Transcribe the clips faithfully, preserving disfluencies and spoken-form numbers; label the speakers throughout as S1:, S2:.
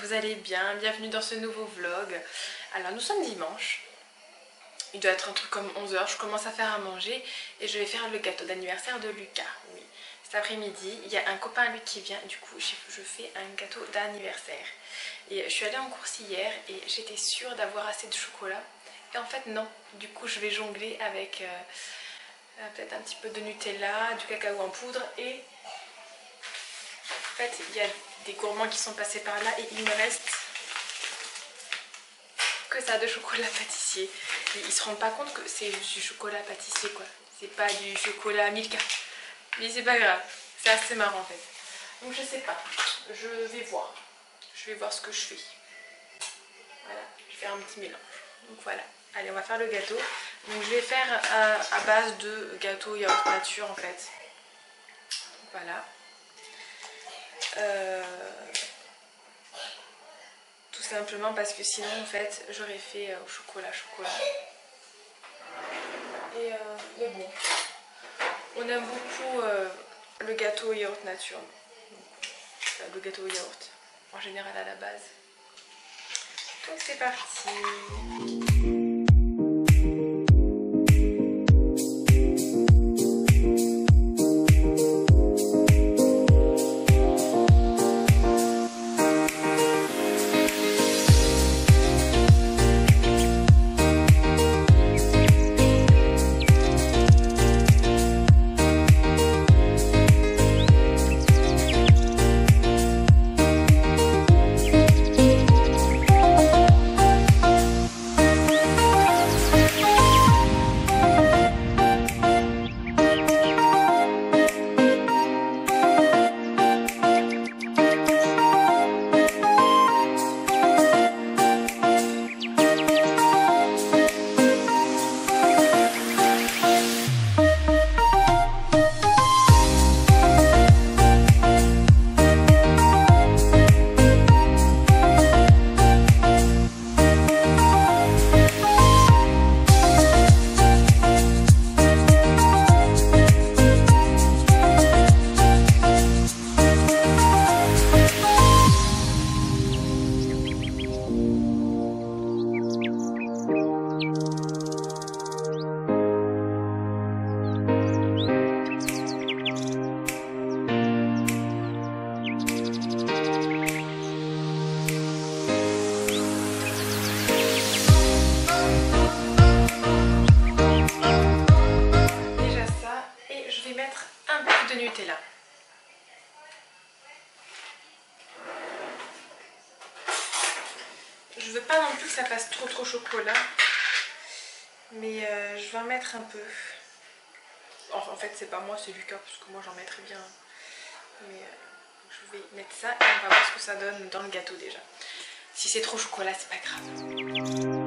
S1: vous allez bien, bienvenue dans ce nouveau vlog. Alors nous sommes dimanche, il doit être un truc comme onze heures, je commence à faire à manger et je vais faire le gâteau d'anniversaire de Lucas. Oui, cet après-midi, il y a un copain à lui qui vient, du coup je fais un gâteau d'anniversaire. Et je suis allée en course hier et j'étais sûre d'avoir assez de chocolat. Et en fait non, du coup je vais jongler avec euh, peut-être un petit peu de Nutella, du cacao en poudre et... En fait, il y a des gourmands qui sont passés par là et il me reste que ça de chocolat pâtissier. Et ils se rendent pas compte que c'est du chocolat pâtissier quoi. C'est pas du chocolat Milka. Mais c'est pas grave, c'est assez marrant en fait. Donc je sais pas, je vais voir. Je vais voir ce que je fais. Voilà, je vais faire un petit mélange. Donc voilà, allez on va faire le gâteau. Donc je vais faire à, à base de gâteau yaourt nature en fait. Voilà. Euh, tout simplement parce que sinon en fait j'aurais fait euh, au chocolat chocolat et euh, mais bon on aime beaucoup euh, le gâteau au yaourt nature, euh, le gâteau au yaourt en général à la base. Donc c'est parti. Nutella. Je veux pas non plus que ça fasse trop trop chocolat, mais euh, je vais en mettre un peu. Enfin, en fait c'est pas moi, c'est Lucas parce que moi j'en mettrais bien. Mais euh, je vais mettre ça et on va voir ce que ça donne dans le gâteau déjà. Si c'est trop chocolat c'est pas grave.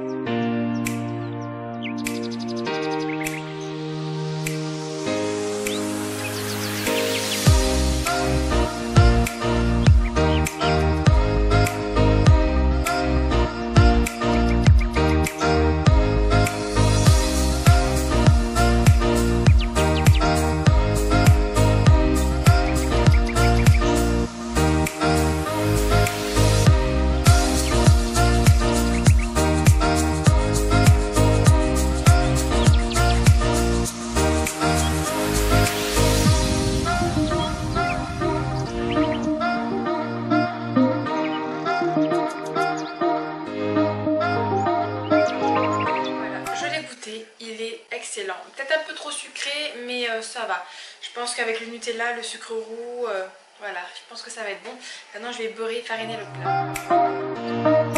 S1: Il est excellent, peut-être un peu trop sucré mais euh, ça va. Je pense qu'avec le Nutella, le sucre roux, euh, voilà, je pense que ça va être bon. Maintenant je vais beurrer, fariner le plat.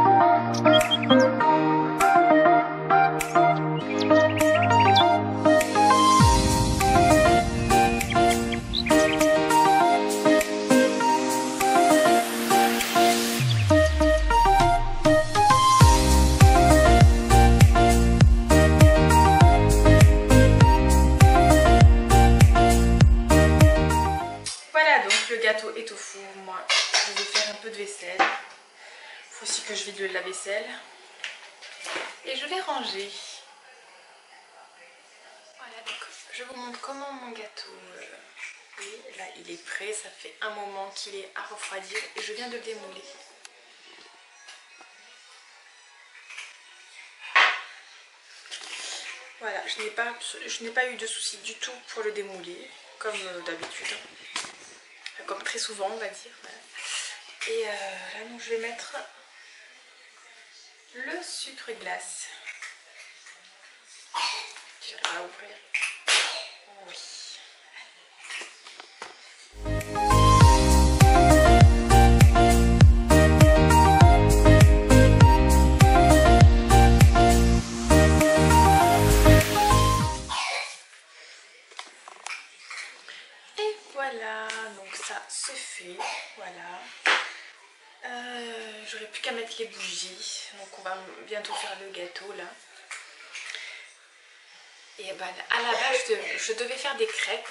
S1: Est au four, moi je vais faire un peu de vaisselle. Il faut aussi que je vide la vaisselle et je vais ranger. Voilà, donc je vous montre comment mon gâteau euh, est. Là il est prêt, ça fait un moment qu'il est à refroidir et je viens de le démouler. Voilà, je n'ai pas, je n'ai pas eu de soucis du tout pour le démouler, comme euh, d'habitude. Enfin, comme très souvent, on va dire. Voilà. Et euh, là, donc, je vais mettre le sucre glace. Je vais pas ouvrir. Oui. Et voilà, donc ça c'est fait. Voilà. Euh, J'aurais plus qu'à mettre les bougies. Donc on va bientôt faire le gâteau là. Et ben, à la base, je devais, je devais faire des crêpes.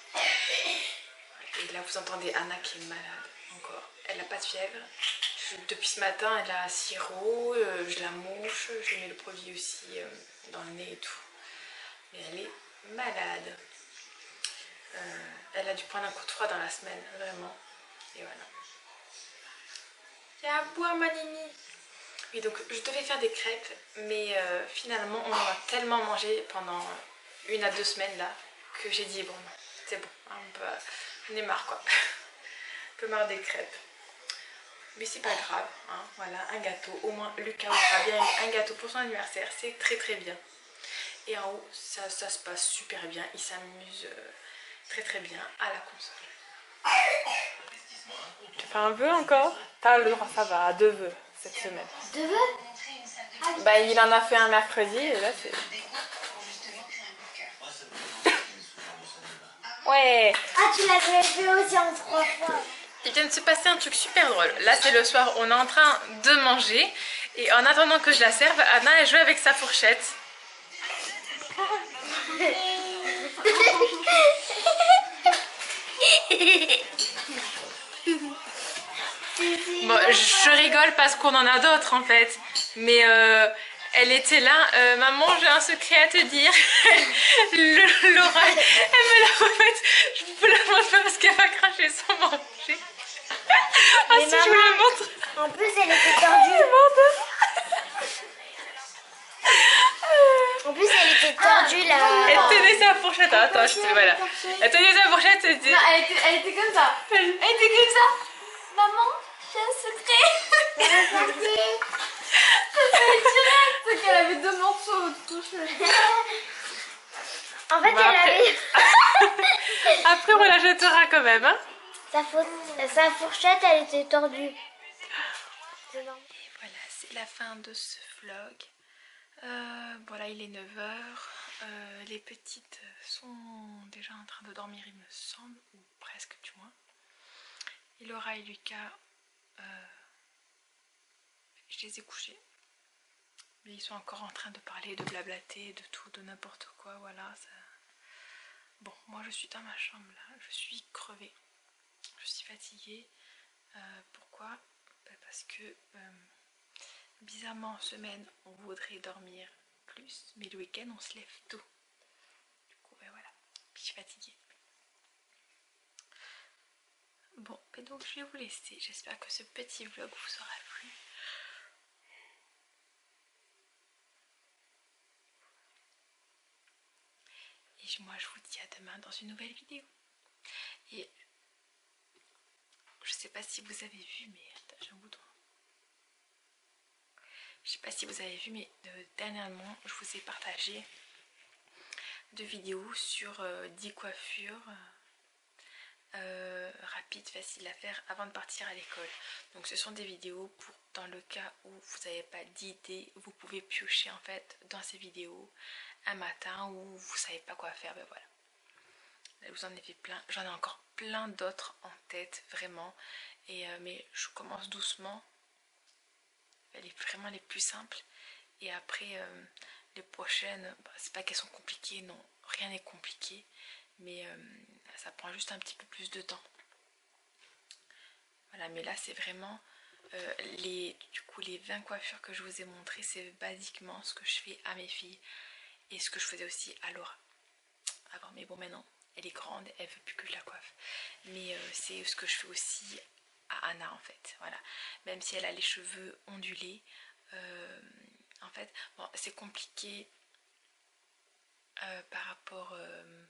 S1: Et là, vous entendez Anna qui est malade encore. Elle n'a pas de fièvre. Je, depuis ce matin, elle a un sirop. Euh, je la mouche. Je lui mets le produit aussi euh, dans le nez et tout. Mais elle est malade. Euh, elle a dû prendre un coup de froid dans la semaine, vraiment. Et voilà. Viens à boire, ma Nini. Oui, donc je devais faire des crêpes, mais euh, finalement on en a tellement mangé pendant une à deux semaines là que j'ai dit bon, c'est bon, on, peut, on est marre quoi. Un peu marre des crêpes. Mais c'est pas grave, hein, voilà, un gâteau. Au moins Lucas aura bien un gâteau pour son anniversaire, c'est très très bien. Et en haut, ça, ça se passe super bien, il s'amuse euh, très très bien à la console. Tu fais un vœu encore? T'as le droit, ça va, à deux vœux cette semaine.
S2: Deux vœux?
S1: Bah il en a fait un mercredi et là c'est... Ouais.
S2: Ah, tu l'avais fait aussi en trois fois.
S1: Il vient de se passer un truc super drôle. Là c'est le soir, on est en train de manger et en attendant que je la serve, Anna elle joue avec sa fourchette. Bon, je rigole parce qu'on en a d'autres en fait, mais euh, elle était là, euh, maman j'ai un secret à te dire. Le, Laura, elle me l'a refaite, je peux la montrer parce qu'elle va cracher sans manger. Ah si, maman, je vous la montre.
S2: En plus elle était tordue. En plus elle était tordue là.
S1: Elle tenait sa fourchette, attends, je te, voilà. Elle tenait sa fourchette, elle était...
S3: Non, elle était, elle était comme ça. Elle était comme ça. Maman, j'ai un secret.
S2: Elle est sortie.
S3: Elle direct, c'est qu'elle avait deux morceaux de fourchette.
S2: En fait
S1: Bon,
S2: elle
S1: après...
S2: avait...
S1: Après on la jettera quand même, hein.
S2: Sa, fau... Sa fourchette elle était tordue.
S1: Et voilà, c'est la fin de ce vlog. Euh, voilà, il est neuf heures. Euh, les petites sont déjà en train de dormir, il me semble, ou presque du moins. Et Laura et Lucas, euh, je les ai couchés. Mais ils sont encore en train de parler, de blablater, de tout, de n'importe quoi. Voilà. Ça... Bon, moi je suis dans ma chambre là, je suis crevée. Je suis fatiguée. Euh, pourquoi? Ben parce que euh, bizarrement en semaine on voudrait dormir plus, mais le week-end on se lève tôt. Du coup ben voilà, je suis fatiguée. Bon, et donc je vais vous laisser. J'espère que ce petit vlog vous aura plu. Et moi je vous dis à demain dans une nouvelle vidéo. Et je sais pas si vous avez vu, mais attends, j'ai un bouton. Je sais pas si vous avez vu, mais euh, dernièrement je vous ai partagé deux vidéos sur euh, dix coiffures euh, rapides, faciles à faire avant de partir à l'école. Donc ce sont des vidéos pour dans le cas où vous n'avez pas d'idée, vous pouvez piocher en fait dans ces vidéos un matin où vous savez pas quoi faire. Ben voilà. Là, vous en avez fait plein, j'en ai encore plein d'autres en tête vraiment. Et euh, mais je commence doucement. Les, vraiment les plus simples. Et après euh, les prochaines, bah, c'est pas qu'elles sont compliquées, non, rien n'est compliqué, mais euh, ça prend juste un petit peu plus de temps. Voilà, mais là c'est vraiment euh, les du coup les vingt coiffures que je vous ai montrées, c'est basiquement ce que je fais à mes filles et ce que je faisais aussi à Laura avant. Mais bon, maintenant elle est grande, elle veut plus que je la coiffe, mais euh, c'est ce que je fais aussi à Anna en fait. Voilà, même si elle a les cheveux ondulés, euh, en fait bon, c'est compliqué euh, par rapport euh,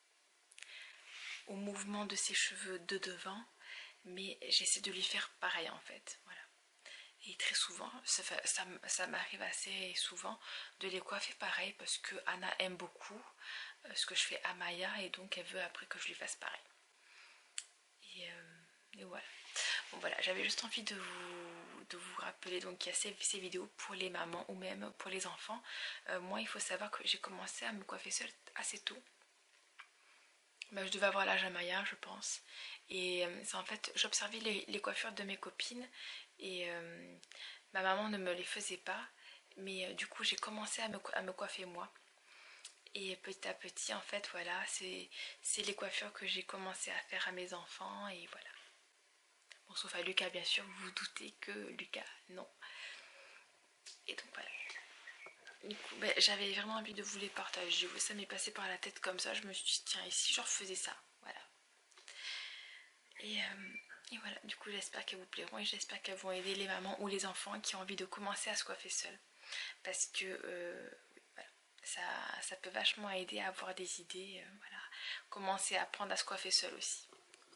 S1: au mouvement de ses cheveux de devant, mais j'essaie de lui faire pareil en fait, voilà. Et très souvent, ça, ça, ça m'arrive assez souvent de les coiffer pareil parce que Anna aime beaucoup euh, ce que je fais à Maya et donc elle veut après que je lui fasse pareil. Et, euh, et voilà. Bon voilà, j'avais juste envie de vous, de vous rappeler donc qu'il y a ces, ces vidéos pour les mamans ou même pour les enfants. Euh, moi, il faut savoir que j'ai commencé à me coiffer seule assez tôt. Ben, je devais avoir l'âge à Maya, je pense. Et euh, c'est en fait, j'observais les, les coiffures de mes copines et euh, ma maman ne me les faisait pas. Mais euh, du coup, j'ai commencé à me, à me coiffer moi. Et petit à petit, en fait, voilà, c'est les coiffures que j'ai commencé à faire à mes enfants et voilà. Bon, sauf à Lucas, bien sûr, vous vous doutez que Lucas, non. Et donc voilà. Du coup, ben, j'avais vraiment envie de vous les partager. Ça m'est passé par la tête comme ça. Je me suis dit, tiens, ici, je refaisais ça. Voilà. Et, euh, et voilà, du coup, j'espère qu'elles vous plairont et j'espère qu'elles vont aider les mamans ou les enfants qui ont envie de commencer à se coiffer seuls. Parce que euh, voilà, ça, ça peut vachement aider à avoir des idées. Euh, voilà. Commencer à apprendre à se coiffer seul aussi.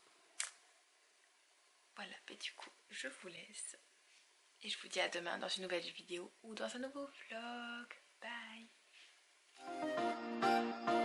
S1: Voilà, et du coup, je vous laisse. Et je vous dis à demain dans une nouvelle vidéo ou dans un nouveau vlog. Bye!